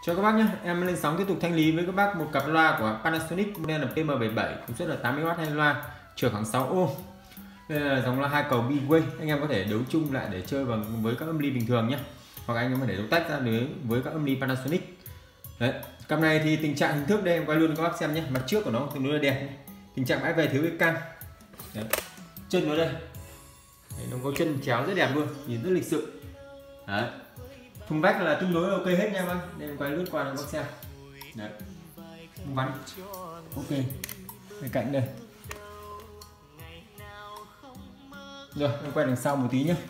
Chào các bác nhé, em lên sóng tiếp tục thanh lý với các bác một cặp loa của Panasonic model là PM77, công suất là 80W hay loa, trở khoảng 6 ohm. Đây là dòng loa 2 cầu B-Way, anh em có thể đấu chung lại để chơi với các âm ly bình thường nhé, hoặc anh em có thể đấu tách ra với các âm ly Panasonic. Đấy, cặp này thì tình trạng hình thức đây em quay luôn cho các bác xem nhé, mặt trước của nó tương đối là đẹp, tình trạng bãi về thiếu cái căng. Đấy, chân nó đây, đấy, nó có chân chéo rất đẹp luôn, nhìn rất lịch sự. Đấy, thùng vách là tương đối ok hết nha bác, nên em quay lướt qua cho bác xem. Đấy, khung vắn ok, bên cạnh đây. Rồi em quay đằng sau một tí nhé.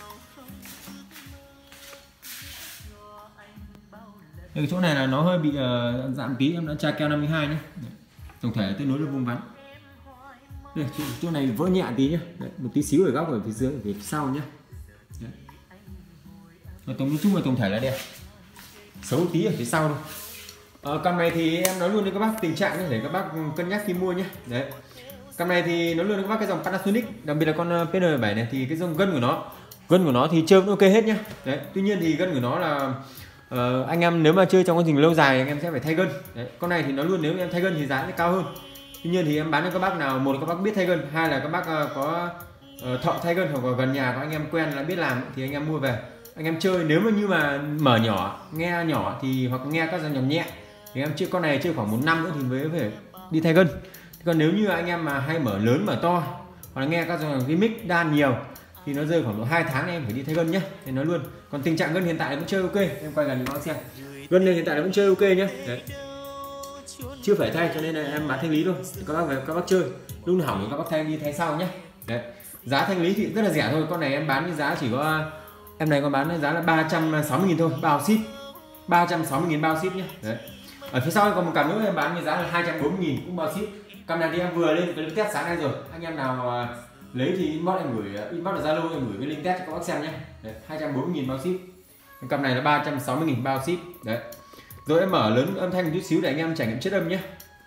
Cái chỗ này là nó hơi bị dạn tí, em đã tra keo 52 nhé. Tổng thể tương đối là vuông vắn. Đây, chỗ này vỡ nhẹ tí nhé. Đấy, một tí xíu ở góc ở phía dưới, ở phía sau nhé. Đấy. Nói chung là tổng thể là đẹp, xấu tí ở phía sau thôi. Cặp này thì em nói luôn với các bác tình trạng để các bác cân nhắc khi mua nhé. Đấy, cặp này thì nói luôn với các bác cái dòng Panasonic, đặc biệt là con PN7 này thì cái dòng gân của nó thì chơi vẫn ok hết nhá. Đấy, tuy nhiên thì gân của nó là anh em nếu mà chơi trong quá trình lâu dài anh em sẽ phải thay gân. Đấy, con này thì nói luôn nếu em thay gân thì giá sẽ cao hơn. Tuy nhiên thì em bán cho các bác nào, một là các bác biết thay gân, hai là các bác có thợ thay gân hoặc là gần nhà có anh em quen là biết làm thì anh em mua về anh em chơi. Nếu mà như mà mở nhỏ, nghe nhỏ thì hoặc nghe các dòng nhạc nhẹ thì em chơi con này chơi khoảng 1 năm nữa thì mới phải đi thay gân. Còn nếu như anh em mà hay mở lớn mở to hoặc là nghe các dòng remix đan nhiều thì nó rơi khoảng độ 2 tháng em phải đi thay gân nhé, thì nói luôn. Còn tình trạng gân hiện tại vẫn chơi ok, em quay gần cho nó xem. Gân hiện tại vẫn chơi ok nhé. Đấy, chưa phải thay cho nên là em bán thanh lý thôi, các bác về các bác chơi, lúc nào hỏng thì các bác thay đi thay sau nhé. Đấy, giá thanh lý thì rất là rẻ thôi, con này em bán với giá chỉ có em này con bán với giá là 360.000 thôi, bao ship, 360.000 bao ship nhé. Đấy, ở phía sau còn một cặp nữa em bán với giá là 240.000 cũng bao ship. Cặp này thì em vừa lên cái link test sáng nay rồi, anh em nào lấy thì inbox em gửi, inbox là Zalo em gửi cái link test cho các bác xem nhé. 240.000 bao ship, cặp này là 360.000 bao ship. Đấy, rồi em mở lớn âm thanh một chút xíu để anh em trải nghiệm chất âm nhé.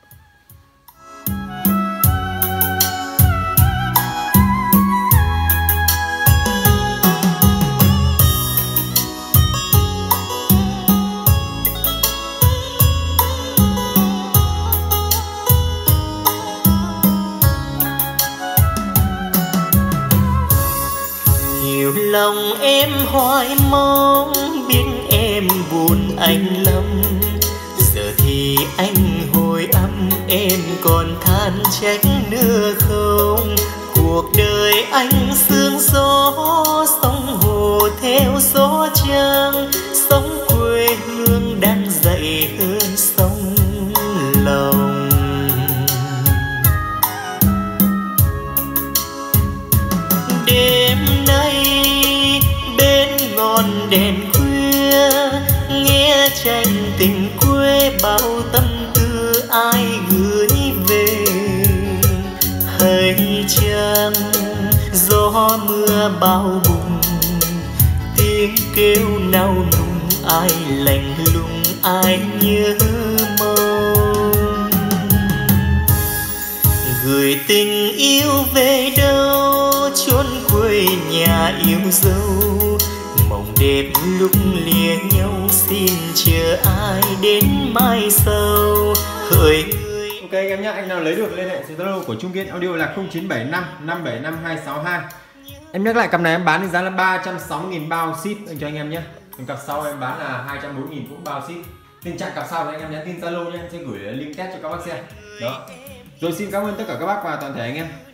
Nhiều lòng em hoài mong biết em buồn anh lắm, giờ thì anh hồi âm em còn than trách nữa không. Cuộc đời anh sương gió sóng hồ theo gió trăng, sóng quê hương đang dậy hơn sóng lòng. Đêm nay bên ngọn đèn khuya nghe tranh tình quê, bao tâm tư ai gửi về. Hay chăng gió mưa bao bùng, tiếng kêu nao nùng ai lạnh lùng ai nhớ mong. Gửi tình yêu về đâu chốn quê nhà yêu dấu, mộng đẹp lúc lìa nhau xin chờ ai đến mai sau. Hỡi ok anh em nhé, anh nào lấy được liên hệ số Zalo của Trung Kiên Audio là 0975 575 262. Em nhắc lại cặp này em bán với giá là 360.000 bao ship anh cho anh em nhé. Còn cặp sau em bán là 240.000 cũng bao ship. Tình trạng cặp sau thì anh em nhắn tin Zalo nhé, em sẽ gửi link test cho các bác xem. Đó. Rồi xin cảm ơn tất cả các bác và toàn thể anh em.